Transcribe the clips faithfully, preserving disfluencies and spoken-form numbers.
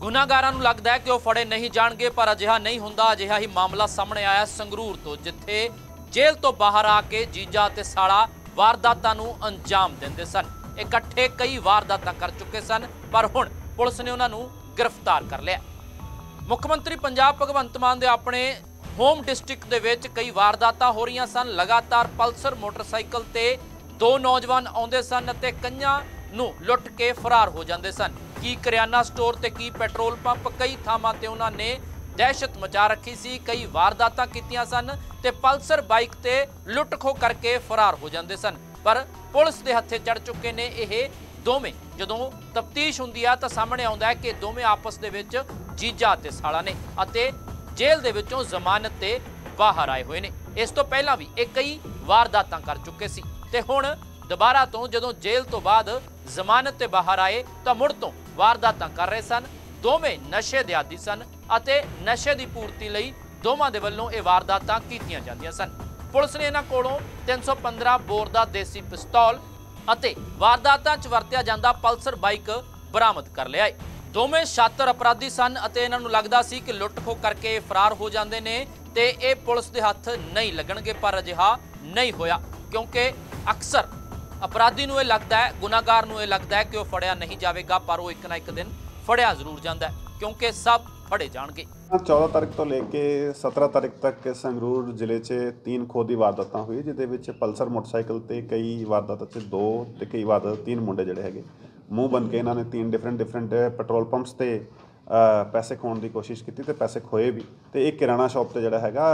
गुनाहगारां नूं लगदा है कि वह फड़े नहीं जाणगे, पर अजिहा नहीं हुंदा। अजिहा ही मामला सामने आया संगरूर तो, जिथे जेल तो बाहर आके जीजा ते साला वारदातां नूं अंजाम दिंदे सन। इकट्ठे कई वारदातां कर चुके सन, पर हुण पुलिस ने उन्हां नूं गिरफ्तार कर लिया। मुख्यमंत्री पंजाब भगवंत मान दे अपने होम डिस्ट्रिक्ट दे विच कई वारदातां हो रही सन। लगातार पल्सर मोटरसाइकिल ते दो नौजवान आउंदे सन ते कईयां नूं लुट के फरार हो जांदे सन। की करियाना स्टोर ते की पेट्रोल पंप, कई थावां ते उन्हां ने दहशत मचा रखी सी। कई वारदातां कीतियां सन ते पल्सर बाइक ते लुट खो करके फरार हो जांदे सन। पर पुलिस दे हत्थे चढ़ चुके ने यह दोवें। जदों तफ्तीश हुंदी आ तां सामने आउंदा है कि दोवें आपस दे विच जीजा ते साला ने अते जेल दे विचों जमानत ते बाहर आए हुए ने। इस तो पहला भी ये कई वारदातां कर चुके सी ते हुण दोबारा तो जदों जेल तो बाद जमानत ते बाहर आए तां मुड़ तो वारदातां कर रहे सन। दोवें नशे दे आदी सन अते नशे दी पूर्ति लई दोवां दे वल्लों ये वारदातां कीतियां जांदियां सन। पुलिस ने इन्हां कोलों तीन सौ पंद्रह बोर दा देसी पिस्तौल अते वारदातां च वरतिया जांदा पल्सर बाइक बरामद कर लिया है। दोवें शातर अपराधी सन अते इन्हां नूं लगदा सी कि लुट खो करके फरार हो जांदे ने ते ये पुलिस दे हत्थ नहीं लगणगे, पर अजिहा नहीं होया, क्योंकि अक्सर अपराधी नूं ये लगदा है, गुनाहगार नूं ये लगदा है कि वह फड़िया नहीं जाएगा, पर वो एक ना एक दिन फड़िया जरूर जांदा है, क्योंकि सब फड़े जाणगे। चौदह तारीख तो लेके सत्रह तारीख तक संगरूर जिले च तीन खो की वारदातां हुई, जिहदे विच पल्सर मोटरसाइकिल ते कई वारदातां च दो ते कई वारदात तीन मुंडे जिहड़े हैगे मूँह बन के इन्हां ने तीन डिफरेंट डिफरेंट पेट्रोल पंप्स ते पैसे खोण की कोशिश की ते पैसे खोए भी। ते एक किराना शॉप ते जिहड़ा हैगा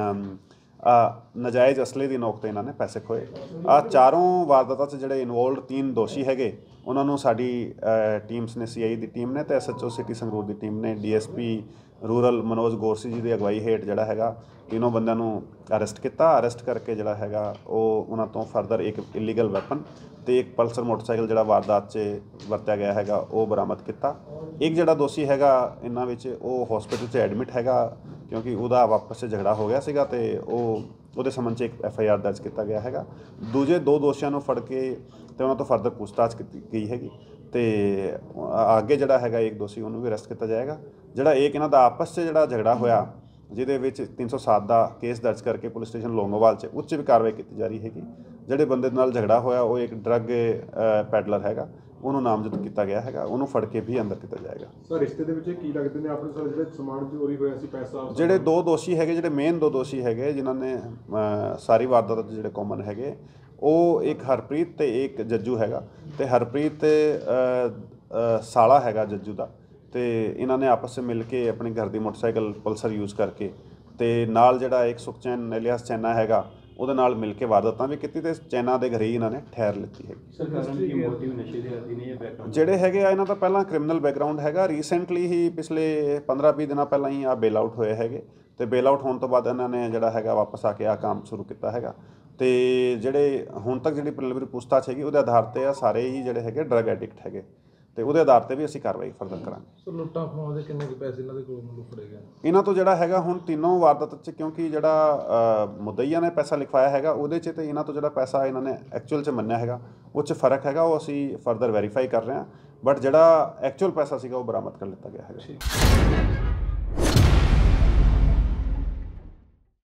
नजायज़ असले की नोक ते इन्हां ने पैसे खोए। आ चारों वारदातां च जिहड़े इनवोल्व तीन दोषी हैगे उन्हां नूं साडी टीम्स ने सी आई दी टीम ने ते S H O city Sangrur की टीम ने D S P rural Manoj Gorsi ji की अगवाई हेठ जिहड़ा हैगा तीनों बंदिਆਂ ਨੂੰ अरेस्ट किया। अरेस्ट करके जिहड़ा हैगा ਉਹ ਉਹਨਾਂ ਤੋਂ फर्दर एक इलीगल वैपन ਤੇ एक पल्सर मोटरसाइकिल जिहड़ा वारदात 'ਚ ਵਰਤਿਆ ਗਿਆ ਹੈਗਾ ਉਹ ਬਰਾਮਦ ਕੀਤਾ। एक ਜਿਹੜਾ ਦੋਸ਼ੀ ਹੈਗਾ ਇਹਨਾਂ ਵਿੱਚ ਉਹ ਹਸਪੀਟਲ 'ਚ ਐਡਮਿਟ ਹੈਗਾ, ਕਿਉਂਕਿ ਉਹਦਾ ਵਾਪਸ 'ਚ ਝਗੜਾ ਹੋ ਗਿਆ ਸੀਗਾ ਤੇ ਉਹ ਉਹਦੇ ਸੰਬੰਧ 'ਚ ਇੱਕ ਐਫ ਆਈ ਆਰ ਦਰਜ ਕੀਤਾ ਗਿਆ ਹੈਗਾ। ਦੂਜੇ ਦੋ ਦੋਸ਼ੀਆਂ ਨੂੰ ਫੜ ਕੇ ਤੇ ਉਹਨਾਂ ਤੋਂ ਫਰਦਰ ਪੁੱਛਤਾਛ ਕੀਤੀ ਗਈ ਹੈਗੀ ਤੇ ਅੱਗੇ ਜਿਹੜਾ ਹੈਗਾ ਇੱਕ ਦੋਸ਼ੀ ਉਹਨੂੰ ਵੀ ਅਰੈਸਟ ਕੀਤਾ ਜਾਏਗਾ। ਜਿਹੜਾ ਇੱਕ ਇਹਨਾਂ ਦਾ ਆਪਸ 'ਚ ਜਿਹੜਾ ਝਗੜਾ ਹੋਇਆ ਜਿਹਦੇ ਵਿੱਚ तीन सौ सात ਦਾ ਕੇਸ ਦਰਜ ਕਰਕੇ ਪੁਲਿਸ ਸਟੇਸ਼ਨ ਲੋਂਗੋਵਾਲ 'ਚ ਉੱਚ ਵੀ ਕਾਰਵਾਈ ਕੀਤੀ ਜਾ ਰਹੀ ਹੈਗੀ। ਜਿਹੜੇ ਬੰਦੇ ਨਾਲ ਝਗੜਾ ਹੋਇਆ ਉਹ ਇੱਕ ਡਰੱਗ ਪੈਡਲਰ ਹੈਗਾ, ਉਹਨੂੰ ਨਾਮਜ਼ਦ ਕੀਤਾ ਗਿਆ ਹੈਗਾ, ਉਹਨੂੰ ਫੜ ਕੇ ਵੀ ਅੰਦਰ ਕੀਤਾ ਜਾਏਗਾ। ਸਰ ਰਿਸ਼ਤੇ ਦੇ ਵਿੱਚ ਕੀ ਲੱਗਦੇ ਨੇ ਆਪਣੇ ਸਰ ਜਿਹੜੇ ਸਮਾਨ ਚੋਰੀ ਹੋਇਆ ਸੀ ਪੈਸਾ? ਜਿਹੜੇ ਦੋ ਦੋਸ਼ੀ ਹੈਗੇ, ਜਿਹੜੇ ਮੇਨ ਦੋ ਦੋਸ਼ੀ ਹੈਗੇ ਜਿਨ੍ਹਾਂ ਨੇ ਸਾਰੀ ਵਾਰਦਾਤ ਦੇ ਜਿਹੜੇ ਕਾਮਨ ਹੈਗੇ ਉਹ ਇੱਕ ਹਰਪ੍ਰੀਤ ਤੇ ਇੱਕ ਜੱਜੂ ਹੈਗਾ। ਤੇ ਹਰਪ੍ਰੀਤ ਸਾਲਾ ਹੈਗਾ ਜੱਜੂ ਦਾ, ਤੇ ਇਹਨਾਂ ਨੇ ਆਪਸ ਵਿੱਚ ਮਿਲ ਕੇ ਆਪਣੇ ਘਰ ਦੀ ਮੋਟਰਸਾਈਕਲ ਪਲਸਰ ਯੂਜ਼ ਕਰਕੇ ਤੇ ਨਾਲ ਜਿਹੜਾ ਇੱਕ ਸੁਖਚੈਨ ਇਲੀਆਸ ਚੈਨਾ ਹੈਗਾ ਉਹਦੇ ਨਾਲ ਮਿਲ ਕੇ ਵਾਰਦਾਤਾਂ ਵੀ ਕੀਤੀ ਤੇ ਚੈਨਾ ਦੇ ਘਰੇ ਹੀ ਇਹਨਾਂ ਨੇ ਠਹਿਰ ਲਿੱਤੀ ਹੈਗੀ। ਸਰਕਾਰਾਂ ਦੀ ਮੋਟਿਵ ਨਸ਼ੇ ਦੇ ਆਦੀ ਨਹੀਂ ਹੈ ਬੈਕਗ੍ਰਾਉਂਡ ਜਿਹੜੇ ਹੈਗੇ ਆ ਇਹਨਾਂ ਦਾ ਪਹਿਲਾਂ ਕ੍ਰਿਮੀਨਲ ਬੈਕਗ੍ਰਾਉਂਡ ਹੈਗਾ। ਰੀਸੈਂਟਲੀ ਹੀ ਪਿਛਲੇ ਪੰਦਰਾਂ ਵੀਹ ਦਿਨਾਂ ਪਹਿਲਾਂ ਹੀ ਆ ਬੇਲ ਆਊਟ ਹੋਏ ਹੈਗੇ ਤੇ ਬੇਲ ਆਊਟ ਹੋਣ ਤੋਂ ਬਾਅਦ ਇਹਨਾਂ ਨੇ ਜਿਹੜਾ ਹੈਗਾ ਵਾਪਸ ਆ ਕੇ ਆ ਕੰਮ ਸ਼ੁਰੂ ਕੀਤਾ ਹੈਗਾ। ਤੇ ਜਿਹੜੇ ਹੁਣ ਤੱਕ ਜਿਹੜੀ ਪ੍ਰੀਲਿਮਿਨਰੀ ਪੁੱਛਤਾਛ ਹੈਗੀ ਉਹਦੇ ਆਧਾਰ ਤੇ ਆ ਸਾਰੇ ਹੀ ਜਿਹੜੇ ਹੈਗੇ ਡਰੱਗ ਐਡਿਕਟ ਹੈਗੇ ਤੇ ਉਹਦੇ ਆਧਾਰ ਤੇ ਵੀ ਅਸੀਂ ਕਾਰਵਾਈ ਫਰਦਰ ਕਰਾਂਗੇ। ਸਰ ਲੁੱਟਾਂ ਖੋਹਾਂ ਦੇ ਕਿੰਨੇ ਕੁ ਪੈਸੇ ਇਹਨਾਂ ਦੇ ਕੋਲੋਂ ਫੜੇ ਗਏ? ਇਹਨਾਂ ਤੋਂ ਜਿਹੜਾ ਹੈਗਾ ਹੁਣ ਤਿੰਨੋਂ ਵਾਰਦਾਤ 'ਚ, ਕਿਉਂਕਿ ਜਿਹੜਾ ਮੁਦਈਆ ਨੇ ਪੈਸਾ ਲਿਖਵਾਇਆ ਹੈਗਾ ਉਹਦੇ 'ਚ ਤੇ ਇਹਨਾਂ ਤੋਂ ਜਿਹੜਾ ਪੈਸਾ ਇਹਨਾਂ ਨੇ ਐਕਚੁਅਲ 'ਚ ਮੰਨਿਆ ਹੈਗਾ ਉਹ 'ਚ ਫਰਕ ਹੈਗਾ, ਉਹ ਅਸੀਂ ਫਰਦਰ ਵੈਰੀਫਾਈ ਕਰ ਰਹੇ ਹਾਂ। ਬਟ ਜਿਹੜਾ ਐਕਚੁਅਲ ਪੈਸਾ ਸੀਗਾ ਉਹ ਬਰਾਮਦ ਕਰ ਲਿੱਤਾ ਗਿਆ ਹੈਗਾ।